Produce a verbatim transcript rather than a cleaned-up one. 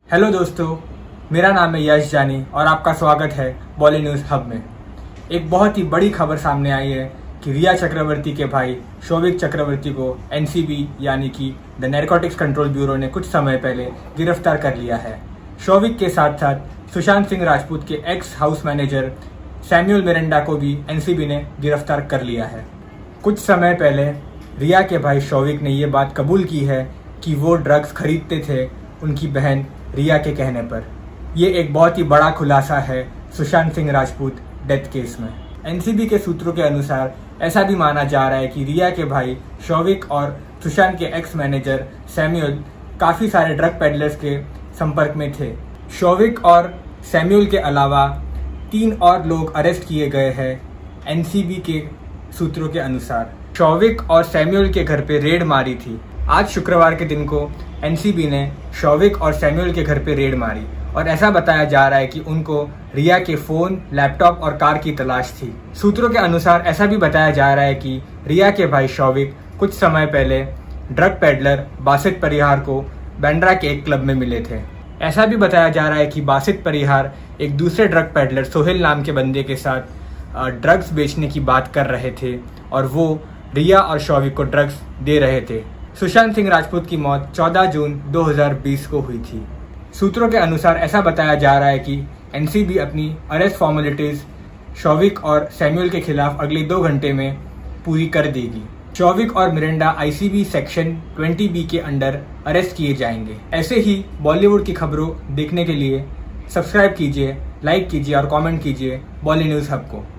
Hello दोस्तों, मेरा नाम है यश जानी और आपका स्वागत है बॉली न्यूज़ हब में। एक बहुत ही बड़ी खबर सामने आई है कि रिया चक्रवर्ती के भाई शौविक चक्रवर्ती को एन सी बी यानी कि द नैरकोटिक्स कंट्रोल ब्यूरो ने कुछ समय पहले गिरफ्तार कर लिया है। शौविक के साथ साथ सुशांत सिंह राजपूत के ex house manager Samuel Miranda को भी एन सी बी ने गिरफ्तार कर लिया है। कुछ समय पहले रिया के भाई शौविक ने ये बात कबूल की है कि वो ड्रग्स खरीदते थे उनकी बहन रिया के कहने पर। ये एक बहुत ही बड़ा खुलासा है सुशांत सिंह राजपूत डेथ केस में। एन सी बी के सूत्रों के अनुसार ऐसा भी माना जा रहा है कि रिया के भाई शौविक और सुशांत के एक्स मैनेजर सैमुअल काफ़ी सारे ड्रग पेडलर्स के संपर्क में थे। शौविक और सैमुअल के अलावा तीन और लोग अरेस्ट किए गए हैं एन सी बी के सूत्रों के अनुसार। शौविक और सैमुअल के घर पे रेड मारी थी। आज शुक्रवार के दिन को एन सी बी ने शौविक और सैमुअल के घर पे रेड मारी और ऐसा बताया जा रहा है कि उनको रिया के फ़ोन, लैपटॉप और कार की तलाश थी। सूत्रों के अनुसार ऐसा भी बताया जा रहा है कि रिया के भाई शौविक कुछ समय पहले ड्रग पेडलर बासित परिहार को बांद्रा के एक क्लब में मिले थे। ऐसा भी बताया जा रहा है कि बासित परिहार एक दूसरे ड्रग पेडलर सोहेल नाम के बंदे के साथ ड्रग्स बेचने की बात कर रहे थे और वो रिया और शौविक को ड्रग्स दे रहे थे। सुशांत सिंह राजपूत की मौत चौदह जून दो हज़ार बीस को हुई थी। सूत्रों के अनुसार ऐसा बताया जा रहा है कि एन सी बी अपनी अरेस्ट फॉर्मेलिटीज शौविक और सैमुअल के खिलाफ अगले दो घंटे में पूरी कर देगी। शौविक और Miranda I C B section twenty B के अंडर अरेस्ट किए जाएंगे। ऐसे ही बॉलीवुड की खबरों देखने के लिए सब्सक्राइब कीजिए, लाइक कीजिए और कमेंट कीजिए बॉली न्यूज़ हब को।